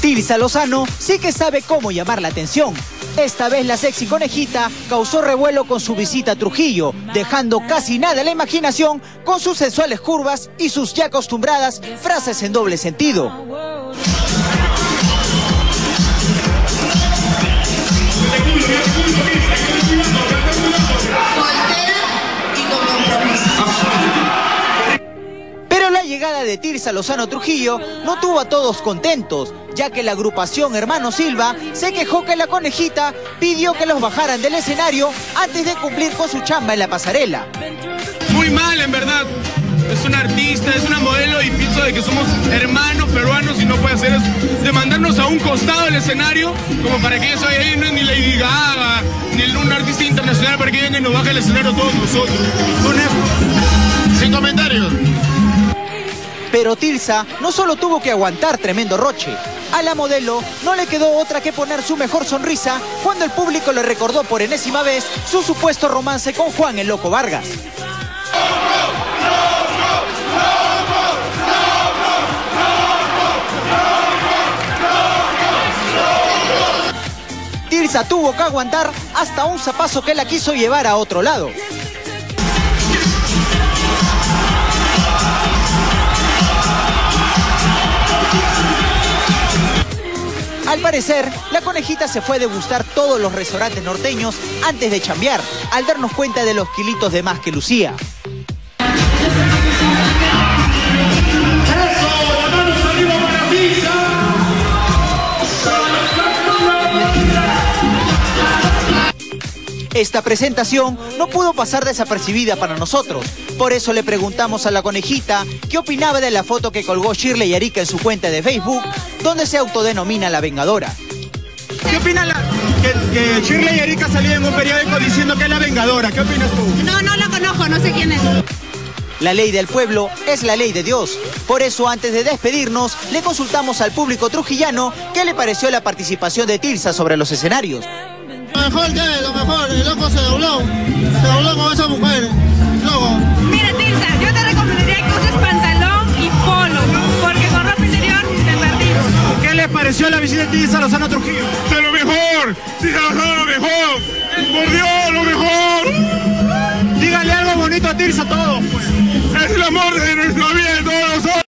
Tirsa Lozano sí que sabe cómo llamar la atención. Esta vez la sexy conejita causó revuelo con su visita a Trujillo, dejando casi nada a la imaginación con sus sensuales curvas y sus ya acostumbradas frases en doble sentido. Pero la llegada de Tirsa Lozano Trujillo no tuvo a todos contentos, ya que la agrupación Hermano Silva se quejó que la conejita pidió que los bajaran del escenario antes de cumplir con su chamba en la pasarela. Muy mal, en verdad. Es una artista, es una modelo y pienso de que somos hermanos peruanos y no puede hacer eso. De mandarnos a un costado del escenario como para que eso ahí no es ni Lady Gaga, ni un artista internacional para que venga y nos baje el escenario todos nosotros. Sin comentarios. Pero Tirsa no solo tuvo que aguantar tremendo roche. A la modelo no le quedó otra que poner su mejor sonrisa cuando el público le recordó por enésima vez su supuesto romance con Juan el Loco Vargas. Tirsa tuvo que aguantar hasta un zapazo que la quiso llevar a otro lado. Al parecer, la conejita se fue a degustar todos los restaurantes norteños antes de chambear, al darnos cuenta de los kilitos de más que lucía. Esta presentación no pudo pasar desapercibida para nosotros. Por eso le preguntamos a la conejita qué opinaba de la foto que colgó Shirley Arica en su cuenta de Facebook, donde se autodenomina La Vengadora. ¿Qué opina que Shirley Arica salió en un periódico diciendo que es la Vengadora? ¿Qué opinas tú? No la conozco, no sé quién es. La ley del pueblo es la ley de Dios. Por eso, antes de despedirnos, le consultamos al público trujillano qué le pareció la participación de Tirsa sobre los escenarios. Lo mejor, el loco se dobló con esa mujer, loco. Mira, Tirsa, yo te recomendaría que uses pantalón y polo, porque con ropa interior te perdimos. ¿Qué les pareció la visita de Tirsa Lozano Trujillo? ¡De lo mejor! ¡Tirsa Lozano lo mejor! ¡Por Dios, lo mejor! Díganle algo bonito a Tirsa a todos, pues. Es el amor de nuestra vida de todos nosotros.